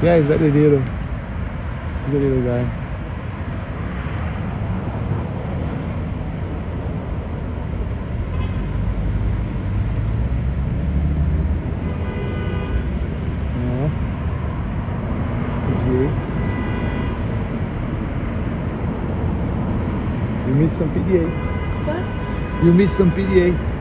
Yeah, he's that little. He's a little guy. You missed some PDA. What? You missed some PDA.